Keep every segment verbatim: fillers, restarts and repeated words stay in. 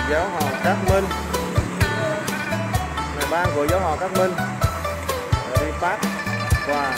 giáo họ Cát Minh, này ban của giáo họ Cát Minh đi phát quà.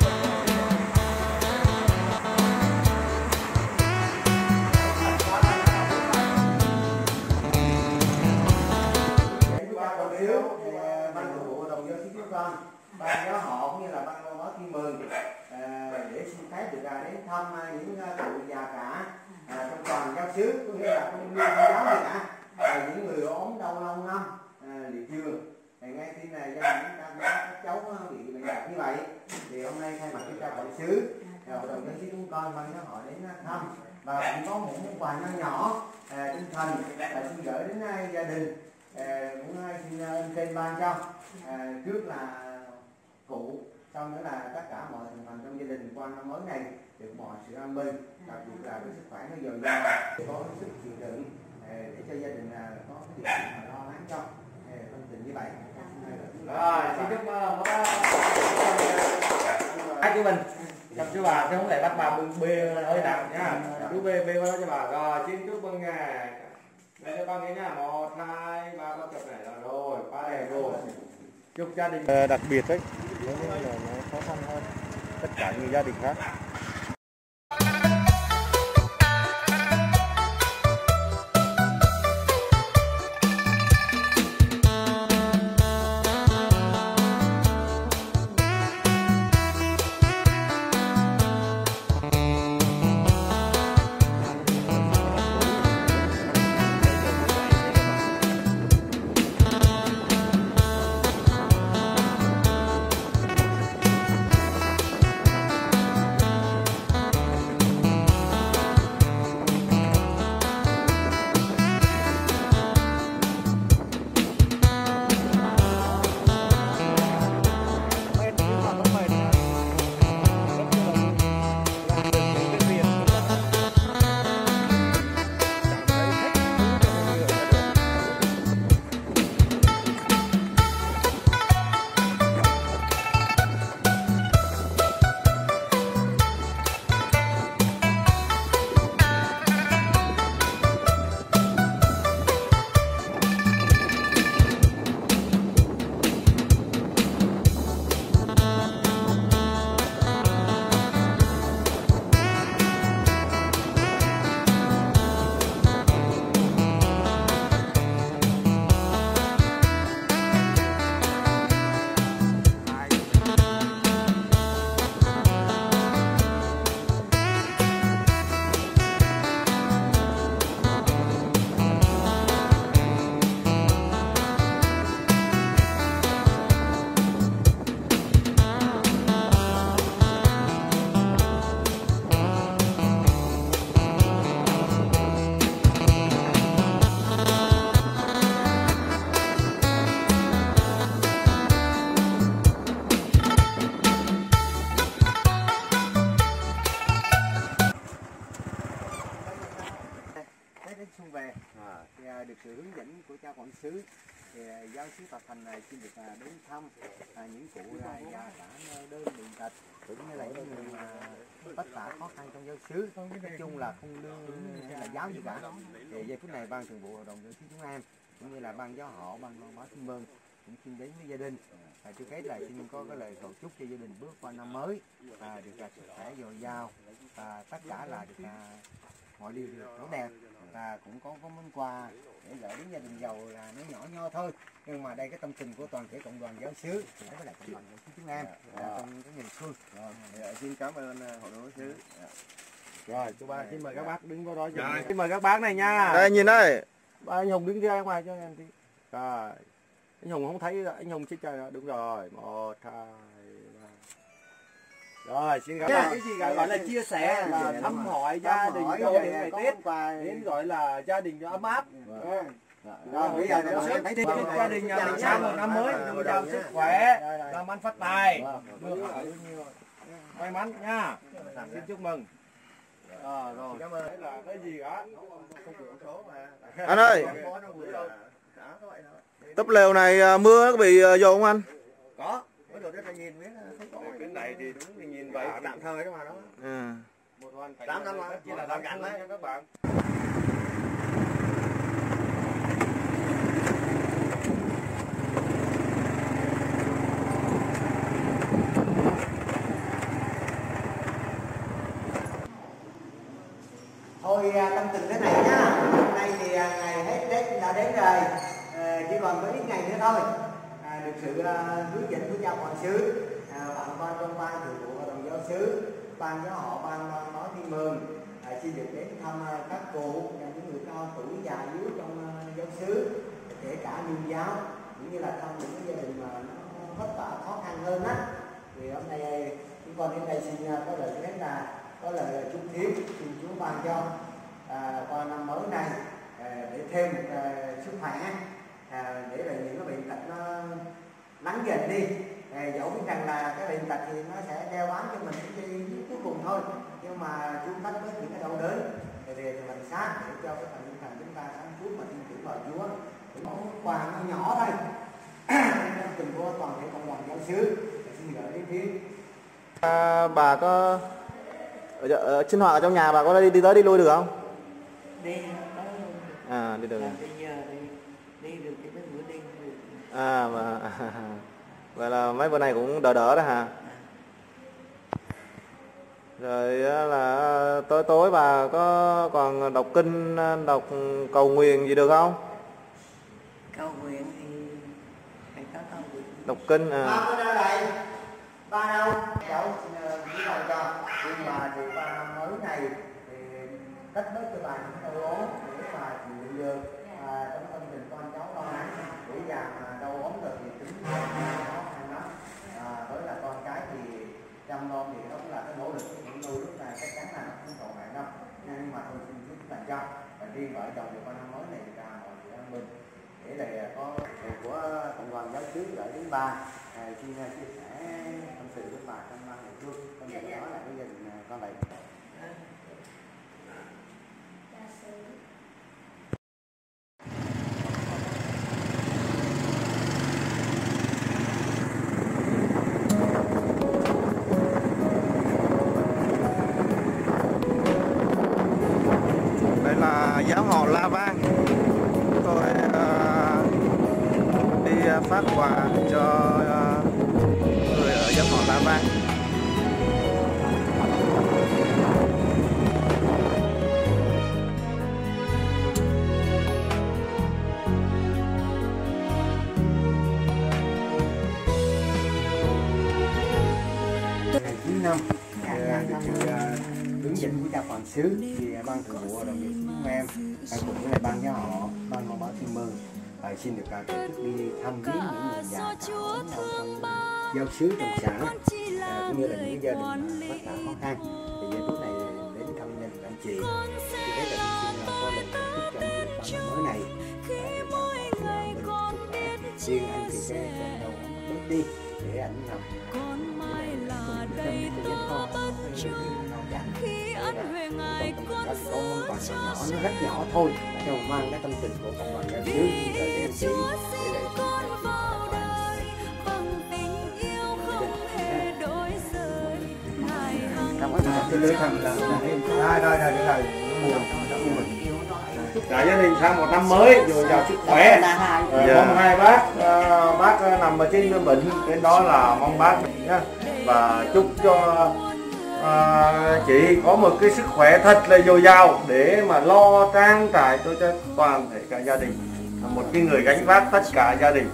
Ban giáo họ cũng như là ban văn hóa Thiên Mừng à, để xin phép được à, đến thăm à, những cụ già cả à, trong toàn giáo xứ, cũng như là không liên giáo gì cả, à, những người ốm đau lâu năm à, liệt giường. Ngay khi này gia đình chúng ta các cháu bị bệnh tật như vậy thì hôm nay thay mặt cho cha quản xứ, hội đồng giáo xứ chúng con ban giáo họ đến thăm và cũng có một món quà nho nhỏ à, tinh thần à, xin gửi đến uh, gia đình à, cũng uh, xin ơn trên ban cho à, trước là cụ, xong nữa là tất cả mọi thành phần trong gia đình qua năm mới này được mọi sự an bình, đặc biệt là với sức khỏe nó dồi dào, có sức chịu đựng để cho gia đình có cái điều kiện mà lo lắng cho tâm tình như vậy. Rồi, xin chúc mừng hai chú mình, chăm chú bà, chứ không thể bắt bà bưng bê hơi nặng nhá, chú bê bê đó cho bà. Rồi, xin chúc mừng ngài. Đây cho con nghe nhá, một, hai, ba, con chụp này là rồi, ba đẹp rồi. Chúc gia đình đặc biệt đấy, nó khó khăn hơn tất cả những gia đình khác. Xuân về thì được sự hướng dẫn của cha quản xứ thì giáo xứ Tà Thành này xin được đến thăm những cụ già cả đơn bệnh tật cũng như là những người mà tất cả khó khăn trong giáo xứ, nói chung là không lương hay là giáo gì cả. Thì giây phút này ban thường vụ hội đồng giáo xứ chúng em cũng như là ban giáo họ, ban văn hóa Thiên Mừng cũng xin đến với gia đình. À, trước hết là xin có cái lời cầu chúc cho gia đình bước qua năm mới à, được sức khỏe dồi dào, à, tất cả là được à, mọi điều được tốt đẹp, và cũng có có món quà để gửi đến gia đình giàu là nó nhỏ nho thôi, nhưng mà đây cái tâm tình của toàn thể cộng đoàn giáo xứ với lại cộng đoàn giáo xứ chúng em à, trong cái địa phương. Rồi, xin cảm ơn hội đồng giáo xứ. Rồi, chú ba xin mời các bác đứng vào đó. Rồi. Xin mời các bác này nha. Đây nhìn đây. Ba anh Hùng đứng ra ngoài cho em tí. Rồi. Anh Hùng không thấy, anh Hùng xin chào. Đúng rồi. Một, hai, ba. Rồi, xin cảm ơn. Cái gì gọi là chia sẻ là thăm hỏi gia đình trong những ngày Tết, đến gọi là gia đình ấm áp. Rồi bây giờ thấy gia đình nhà mình sang một năm mới dồi dào sức khỏe, làm ăn phát tài, may mắn nha. Xin chúc mừng. À, rồi. Cảm ơn. Đấy là cái gì cả? Anh ơi, túp lều này mưa có bị dồn không anh? Có. Cái này thì đúng thì nhìn vậy tạm thời đó mà đó. Ừ. Một hoàn cảnh tám năm chỉ là làm cảnh đấy các bạn. từng thế này nhá. Hôm nay thì ngày hết Tết đã đến rồi, à, chỉ còn có ít ngày nữa thôi. À, được sự uh, hướng dẫn của cha quản sứ, à, bạn quan trong ban thường vụ hội đồng giáo xứ, ban giáo họ, ban ban nói Thiên Mừng, à, xin được đến thăm uh, các cụ và những người cao tuổi già yếu trong uh, giáo xứ, kể cả nương giáo, cũng như là thăm những cái gia đình mà nó vất vả khó khăn hơn á. Thì hôm nay chúng con đến đây xin uh, có lời thứ nhất là có lời chúc thiết, xin Chúa ban cho à, qua năm mới này à, để thêm một à, sức khỏe, à, để là những cái bệnh tật nó lắng dần đi. À, dẫu biết rằng là cái bệnh tật thì nó sẽ đeo bám cho mình cái cuối cùng thôi, nhưng mà chúng tách bớt những cái đau đớn thì về thì mình sát để cho cái phần tinh thần chúng ta sáng suốt mà tin tưởng vào Chúa. Món quà nó nhỏ thôi trong tình của toàn thể cộng đoàn giáo xứ, xin gửi đến phía À, bà có ở, ở sinh hoạt ở trong nhà bà có đi đi tới đi lui được không? Đi đó luôn. À đi được. Làm bây giờ đi đi được thì mấy bữa đi được. À mà vậy là mấy bữa này cũng đỡ đỡ đó hả? Rồi là tối tối bà có còn đọc kinh, đọc cầu nguyện gì được không? Cầu nguyện thì phải có cầu nguyện. Đọc kinh à. ba bữa đâu đây? Ba đâu? Cháu xin gửi lời cho nhưng mà thì ba năm mới này thì cách bớt cho bà những đau ốm để mà chịu được à, trong tâm tình con cháu lo lắng để già mà đau ốm rồi thì tính khó khăn lắm. À, với là con cái thì chăm lo thì đó cũng là cái nỗ lực của những nuôi lúc này chắc chắn là nó không trọn vẹn đâu, nhưng mà tôi xin chúc là cho và riêng vợ chồng thì qua năm mới này thì cả mọi người an bình để là có của cộng đoàn giáo xứ gửi đến ba. À, xin chia sẻ tâm sự với bà trong ba ngày trước, trong đó là cái gia đình con này. Đây là giáo họ La Vang. Tôi uh, đi uh, phát quà cho uh, người ở giáo họ La Vang. chín năm được sự hướng dẫn của cha quản xứ thì ban thường vụ hội đồng giáo xứ chúng em cùng với lại ban giáo họ, ban mong báo Thiên Mừng à, xin được tổ chức đi thăm viếng những người già cả trong giáo xứ trong xã à, cũng như là những gia đình vất vả khó khăn. Thì giây phút này đến thăm gia đình anh chị thì thấy là xin có lời chúc cho anh chị ban mới này riêng anh chị sẽ đầu bớt đi để ảnh làm khi ăn về ngày con sớm nhỏ nó rất nhỏ thôi nhưng mà mang cái tâm tình của cộng đồng giáo xứ để anh chị để để con vào đời bằng tình yêu không hề đổi rời ngày hằng cái lưới thầm là rồi rồi rồi rồi buồn cả gia đình sang một năm mới dồi dào sức khỏe. Rồi, mong hai bác uh, bác nằm ở trên bệnh trên đó là mong bác nhá, và chúc cho uh, chị có một cái sức khỏe thật là dồi dào để mà lo trang trải cho, cho toàn thể cả gia đình, một cái người gánh vác tất cả gia đình.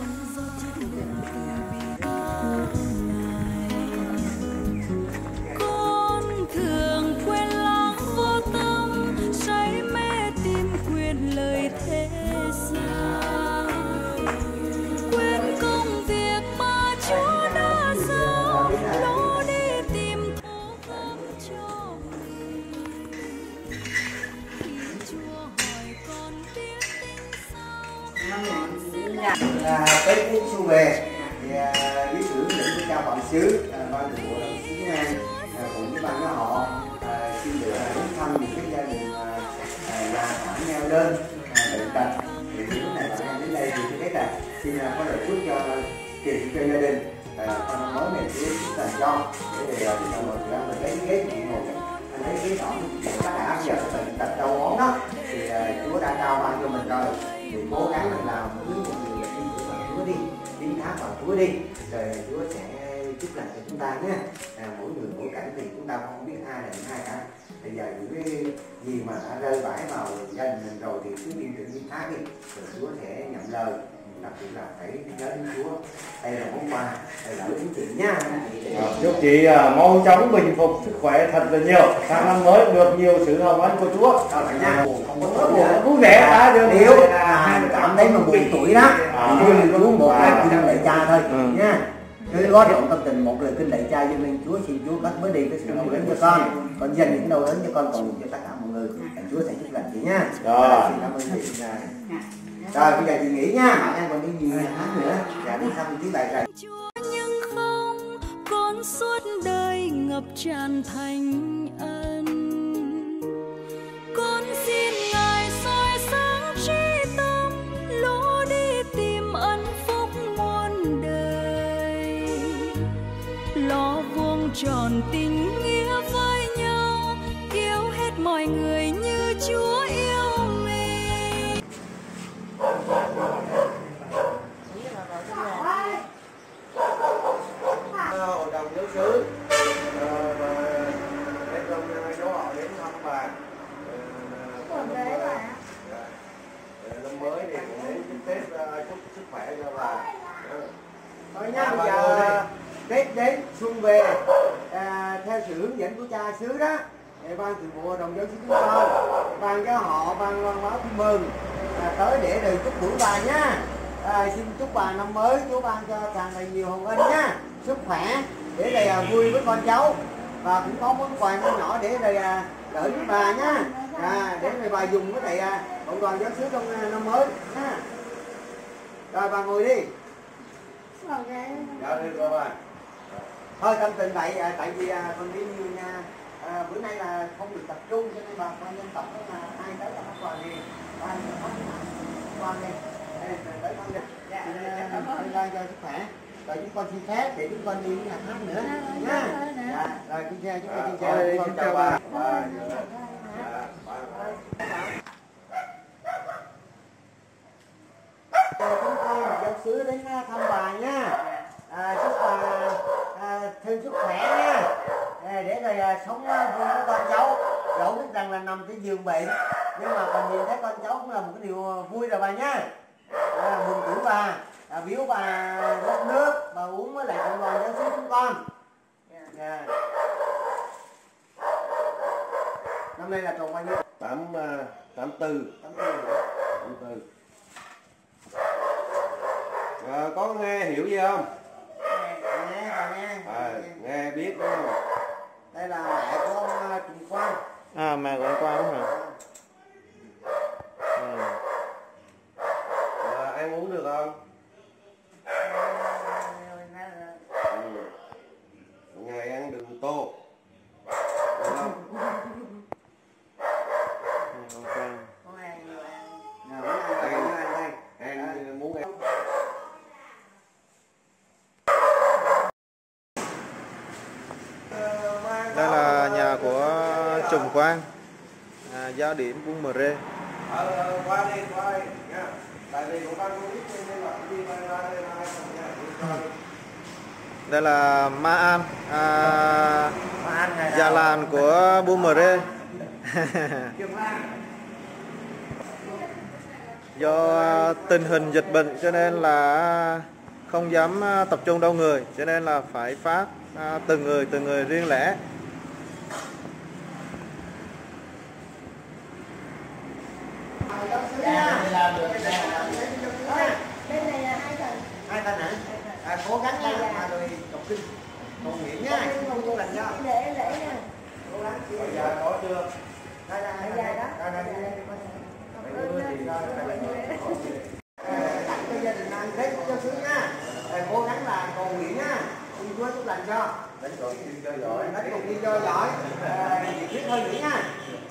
À, tới cái xuân về thì à, dưới sự hướng dẫn của cha quản xứ, à, ban thường vụ đồng xứ An à, cùng với ban giáo họ à, xin được đến thăm những cái gia đình à, già cả neo đơn bệnh tật. Thì lúc này bạn em đến đây thì tôi thấy là xin à, có lời chúc cho tiền cho gia đình à, con năm mới này Chúa chúc lành cho để để chúng ta ngồi ra mình lấy ghế chị ngồi anh lấy ghế đỏ các đã giờ bệnh tật đau ốm đó thì à, Chúa đã trao ban cho mình rồi thì cố gắng mình làm với một người đi Chúa đi, tiến thác vào Chúa đi, rồi Chúa sẽ chúc lành cho chúng ta nhé. À, mỗi người mỗi cảnh thì chúng ta không biết ai là ai cả. Bây giờ những cái gì mà đã rơi vãi vào gia đình mình rồi thì cứ tin tưởng những khác đi, rồi Chúa sẽ nhận lời. Đặc biệt là phải nhớ đến Chúa. Đây là món quà, đây là quý chị nha. À, chúc chị uh, mau chóng bình phục, sức khỏe thật là nhiều, sang năm mới được nhiều sự hồng ân của Chúa. Rồi nha. Không có buồn, vui vẻ cả được. Nếu cảm thấy mà buồn tuổi đó, thì đưa Chúa một lời kinh lạy cha thôi nha. Cứ gói trộn tâm tình một lời kinh lạy cha dâng lên Chúa, xin Chúa bắt mới đi cái sự đau đớn cho con, còn dành những đau đớn cho con còn cho tất cả mọi người. Chúa sẽ chúc lành chị nha. Rồi. Xin cảm ơn chị. Rồi bây giờ chị nghỉ nha, bạn em còn đi nhiều hát nữa. Dạ đi thăm tiếng bài rồi. Chúa nhưng không con suốt đời ngập tràn thành ân. Con xin Ngài soi sáng trí tâm, lối đi tìm ân phúc muôn đời. Lo vuông tròn tình nghĩa với nhau, yêu hết mọi người như Chúa yêu mình. Hội đồng giáo xứ để trong dấu họ đến thăm bà. Năm mới thì đến chúc Tết, chúc sức khỏe cho bà. Thôi nha, bây giờ Tết đến xuân về, à, theo sự hướng dẫn của cha xứ đó, ban thường vụ hội đồng giáo xứ chúng con, ban giáo họ, ban văn hóa Thiên Mừng à, tới để đời chúc bữa bà nha. À, xin chúc bà năm mới Chúa ban cho càng ngày nhiều hồng ân nha, sức khỏe để đây à, vui với con cháu, và cũng có món quà nhỏ nhỏ để đây à, gửi với bà nhá. À, để này bà dùng với thầy à, cộng đoàn giáo xứ trong à, năm mới nha. Rồi bà ngồi đi. Dạ đi cô bà. Thôi tâm tình vậy à, tại vì à, con đi nhiều nha, à, bữa nay là không được tập trung cho nên bà con dân tộc là ai tới là món quà gì ba có quà đi đây tới con đi xin ban cho sức khỏe, rồi chúng con xin phép để chúng con đi nhạc hát nữa nha. Dạ, rồi xin chào chúng con xin chào Thôi, con xin chào chào bà. bà. Dạ, bà. Chúng con là giáo xứ đến thăm bà nha. À, chúc bà à, thêm sức khỏe nha, à, để rồi à, sống vui với con cháu, dẫu biết rằng là nằm trên giường bệnh nhưng mà còn nhìn thấy con cháu cũng là một cái điều vui rồi bà nha. À, mừng tuổi bà, à, biếu bà rót nước bà uống với lại cộng đoàn giáo xứ chúng con. Yeah. Năm nay là tròn bao nhiêu? Tám tám tư. Tám tư nữa. Tám tư. À, có nghe hiểu gì không? Nghe, bà nghe. À, nghe biết đúng không? Đây là mẹ của ông uh, Trùng Quang. À mẹ của anh Quang đúng rồi. Ừ. À, ăn uống được không? Ừ. Ngày ăn đừng tô. Được không? Mẹ của anh Quang. Nào, muốn ăn là bao nhiêu ăn đây. Ăn muốn ăn. Đây là nhà của Trùng Quang, à, giáo điểm Buôn Mờ Rê. Ờ, ờ, qua đi, qua đi nha. Tại vì cũng đang không biết nên là đi ra ra đây là nha. Đây là Ma An, à, già làng của Buôn Mờ Rê. Do tình hình dịch bệnh cho nên là không dám tập trung đông người, cho nên là phải phát à, từng người từng người riêng lẻ. Hai ta nè, à, cố gắng nha, mà rồi đọc kinh, cầu nguyện nha, không có lành nha. Lễ lễ nha. Cố gắng. Bây giờ có chưa? Đây là Bây giờ đó. đây là tặng cho gia đình ăn Tết cho sướng nha. Cố gắng là cầu nguyện nha, xin Chúa chúc lành cho. Đánh còn đi cho giỏi. Đánh cùng đi cho giỏi, nhiệt huyết hơn nữa nha.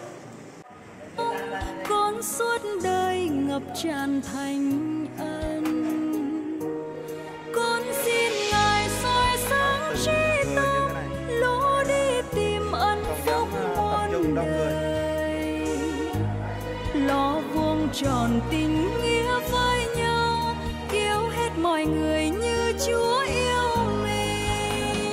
Con suốt đời ngập tràn thành ân. Con xin Ngài soi sáng trí tâm, lối đi tìm ân phúc muôn đời. Lo vuông tròn tình nghĩa với nhau, yêu hết mọi người như Chúa yêu mình.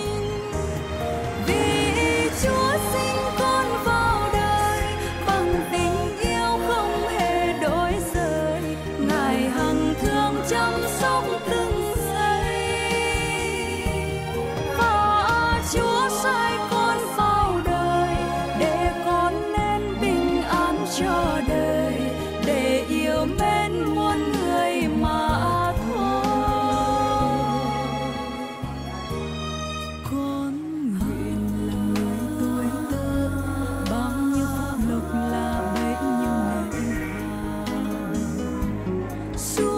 suốt